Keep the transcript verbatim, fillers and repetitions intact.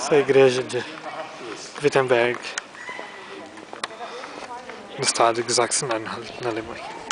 Essa é a igreja de Wittenberg, no estado de Sachsen, na Alemanha.